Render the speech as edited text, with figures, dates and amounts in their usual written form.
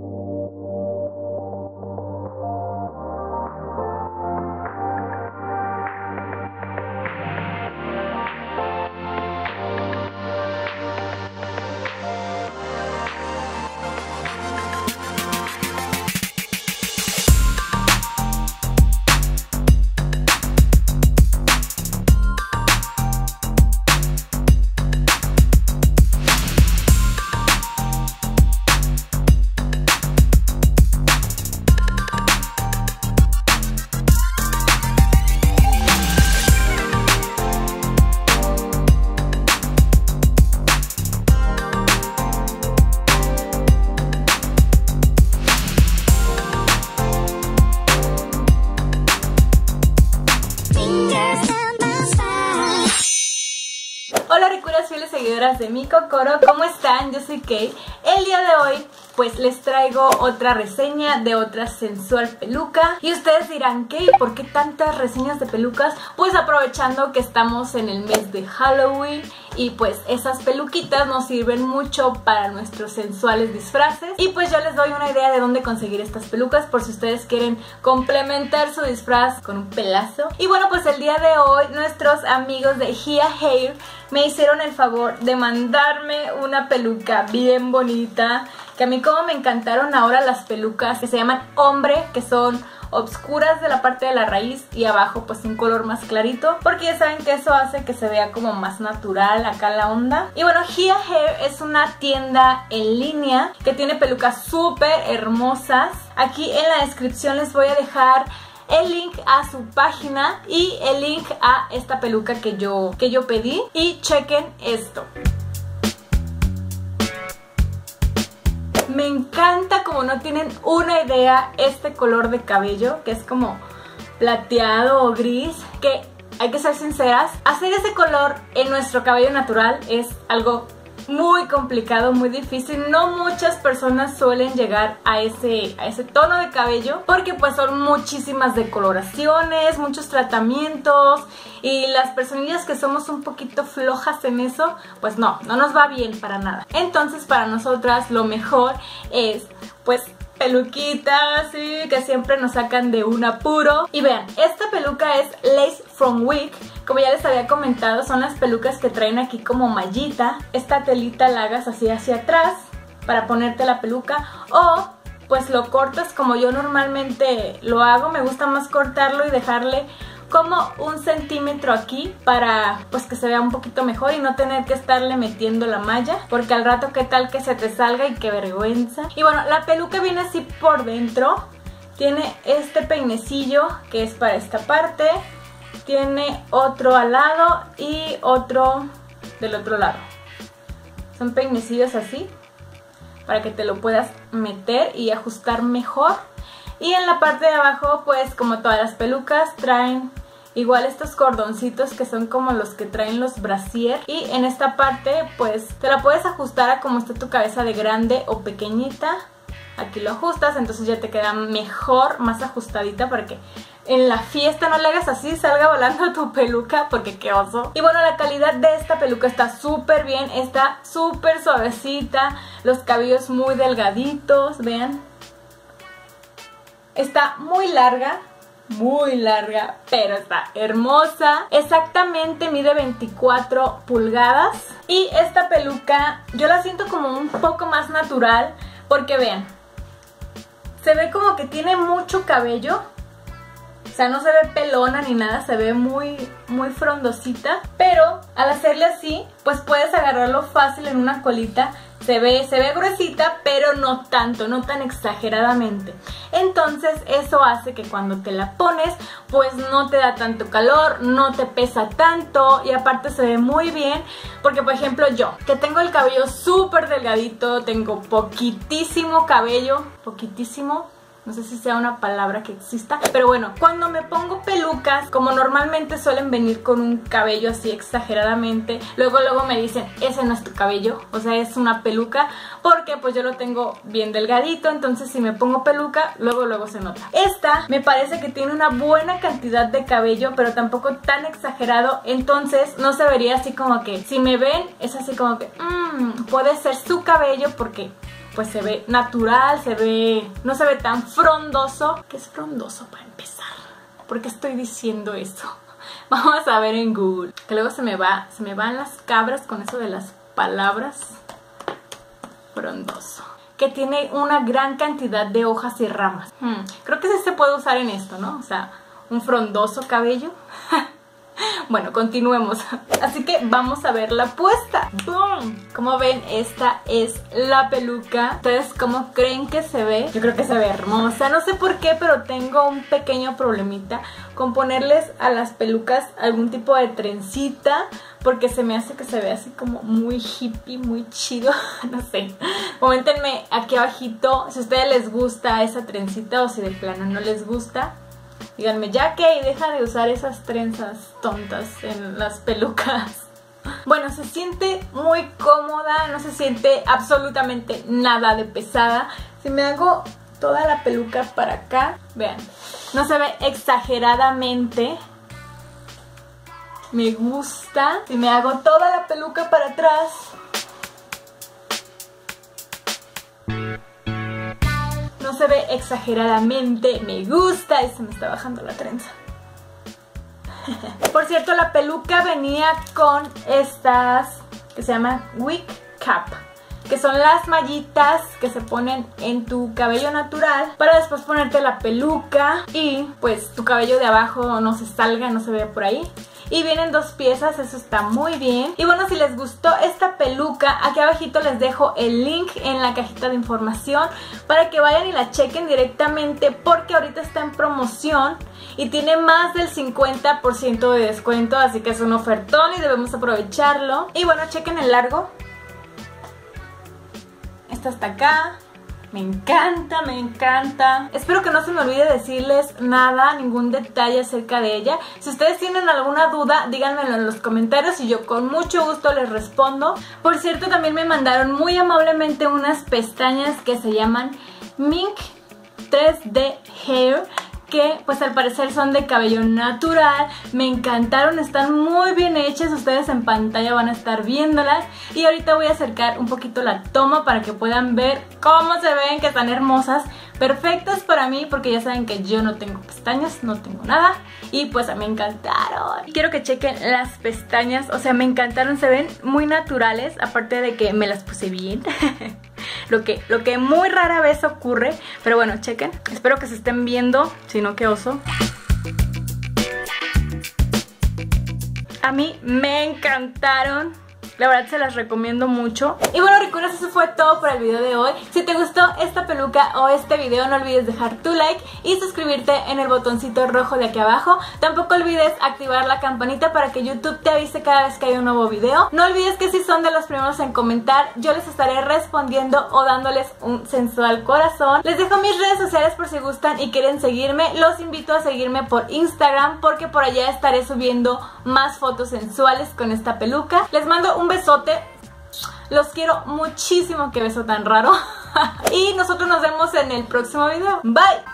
Hola ricuras fieles seguidoras de mi Kokoro, ¿cómo están? Yo soy Kate. El día de hoy pues les traigo otra reseña de otra sensual peluca. Y ustedes dirán, Kate, ¿por qué tantas reseñas de pelucas? Pues aprovechando que estamos en el mes de Halloween y pues esas peluquitas nos sirven mucho para nuestros sensuales disfraces. Y pues yo les doy una idea de dónde conseguir estas pelucas por si ustedes quieren complementar su disfraz con un pelazo. Y bueno, pues el día de hoy nuestros amigos de Hia Hair me hicieron el favor de mandarme una peluca bien bonita, que a mí como me encantaron ahora las pelucas que se llaman hombre, que son obscuras de la parte de la raíz y abajo pues un color más clarito, porque ya saben que eso hace que se vea como más natural acá la onda. Y bueno, Hia Hair es una tienda en línea que tiene pelucas súper hermosas. Aquí en la descripción les voy a dejar el link a su página y el link a esta peluca que yo pedí. Y chequen esto. Me encanta, como no tienen una idea, este color de cabello que es como plateado o gris, que hay que ser sinceras, hacer ese color en nuestro cabello natural es algo muy complicado, muy difícil. No muchas personas suelen llegar a ese tono de cabello porque pues son muchísimas decoloraciones, muchos tratamientos, y las personillas que somos un poquito flojas en eso, pues no nos va bien para nada. Entonces para nosotras lo mejor es pues peluquitas, ¿sí?, que siempre nos sacan de un apuro. Y vean, esta peluca es Lace from Wig. Como ya les había comentado, son las pelucas que traen aquí como mallita. Esta telita la hagas así hacia atrás para ponerte la peluca, o pues lo cortas como yo normalmente lo hago. Me gusta más cortarlo y dejarle como 1 centímetro aquí para pues que se vea un poquito mejor y no tener que estarle metiendo la malla, porque al rato qué tal que se te salga y qué vergüenza. Y bueno, la peluca viene así por dentro. Tiene este peinecillo que es para esta parte, tiene otro al lado y otro del otro lado. Son peinecillos así para que te lo puedas meter y ajustar mejor. Y en la parte de abajo, pues como todas las pelucas, traen igual estos cordoncitos que son como los que traen los brasier. Y en esta parte pues te la puedes ajustar a como esté tu cabeza de grande o pequeñita. Aquí lo ajustas, entonces ya te queda mejor, más ajustadita, para que en la fiesta no le hagas así, salga volando tu peluca, porque qué oso. Y bueno, la calidad de esta peluca está súper bien, está súper suavecita, los cabellos muy delgaditos, vean. Está muy larga, pero está hermosa. Exactamente mide 24 pulgadas. Y esta peluca yo la siento como un poco más natural, porque vean, se ve como que tiene mucho cabello. O sea, no se ve pelona ni nada, se ve muy frondosita. Pero al hacerle así, pues puedes agarrarlo fácil en una colita. Se ve gruesita, pero no tanto, no tan exageradamente. Entonces eso hace que cuando te la pones, pues no te da tanto calor, no te pesa tanto, y aparte se ve muy bien. Porque por ejemplo yo, que tengo el cabello súper delgadito, tengo poquitísimo cabello, poquitísimo. No sé si sea una palabra que exista, pero bueno, cuando me pongo pelucas, como normalmente suelen venir con un cabello así exageradamente, luego me dicen, ese no es tu cabello, o sea, es una peluca, porque pues yo lo tengo bien delgadito. Entonces si me pongo peluca, luego se nota. Esta me parece que tiene una buena cantidad de cabello, pero tampoco tan exagerado, entonces no se vería así como que, si me ven, es así como que, puede ser su cabello, porque pues se ve natural, no se ve tan frondoso. ¿Qué es frondoso para empezar? ¿Por qué estoy diciendo eso? Vamos a ver en Google. Que luego se me van las cabras con eso de las palabras. Frondoso. Que tiene una gran cantidad de hojas y ramas. Creo que sí se puede usar en esto, ¿no? O sea, un frondoso cabello. Bueno, continuemos. Así que vamos a ver la puesta. ¡Boom! Como ven, esta es la peluca. ¿Ustedes cómo creen que se ve? Yo creo que se ve hermosa. No sé por qué, pero tengo un pequeño problemita con ponerles a las pelucas algún tipo de trencita, porque se me hace que se ve así como muy hippie, muy chido. No sé. Coméntenme aquí abajito si a ustedes les gusta esa trencita o si de plano no les gusta. Díganme, ya que deja de usar esas trenzas tontas en las pelucas. Bueno, se siente muy cómoda, no se siente absolutamente nada de pesada. Si me hago toda la peluca para acá, vean, no se ve exageradamente. Me gusta. Si me hago toda la peluca para atrás, no se ve exageradamente, me gusta. Y se me está bajando la trenza. Por cierto, la peluca venía con estas que se llaman wig cap, que son las mallitas que se ponen en tu cabello natural para después ponerte la peluca y pues tu cabello de abajo no se salga, no se vea por ahí. Y vienen 2 piezas, eso está muy bien. Y bueno, si les gustó esta peluca, aquí abajito les dejo el link en la cajita de información para que vayan y la chequen directamente, porque ahorita está en promoción y tiene más del 50% de descuento, así que es un ofertón y debemos aprovecharlo. Y bueno, chequen el largo. Esta hasta acá. Me encanta, me encanta. Espero que no se me olvide decirles nada, ningún detalle acerca de ella. Si ustedes tienen alguna duda, díganmelo en los comentarios y yo con mucho gusto les respondo. Por cierto, también me mandaron muy amablemente unas pestañas que se llaman Mink 3D Hair, que pues al parecer son de cabello natural. Me encantaron, están muy bien hechas. Ustedes en pantalla van a estar viéndolas. Y ahorita voy a acercar un poquito la toma para que puedan ver cómo se ven, que están hermosas. Perfectas para mí, porque ya saben que yo no tengo pestañas, no tengo nada. Y pues me encantaron. Quiero que chequen las pestañas, o sea, me encantaron, se ven muy naturales. Aparte de que me las puse bien. Lo que muy rara vez ocurre. Pero bueno, chequen. Espero que se estén viendo. Si no, qué oso. A mí me encantaron. La verdad se las recomiendo mucho. Y bueno, recuerda, eso fue todo por el video de hoy. Si te gustó esta peluca o este video, no olvides dejar tu like y suscribirte en el botoncito rojo de aquí abajo. Tampoco olvides activar la campanita para que YouTube te avise cada vez que hay un nuevo video. No olvides que si son de los primeros en comentar, yo les estaré respondiendo o dándoles un sensual corazón. Les dejo mis redes sociales por si gustan y quieren seguirme. Los invito a seguirme por Instagram, porque por allá estaré subiendo más fotos sensuales con esta peluca. Les mando un besote, los quiero muchísimo. Qué beso tan raro. Y nosotros nos vemos en el próximo video. Bye.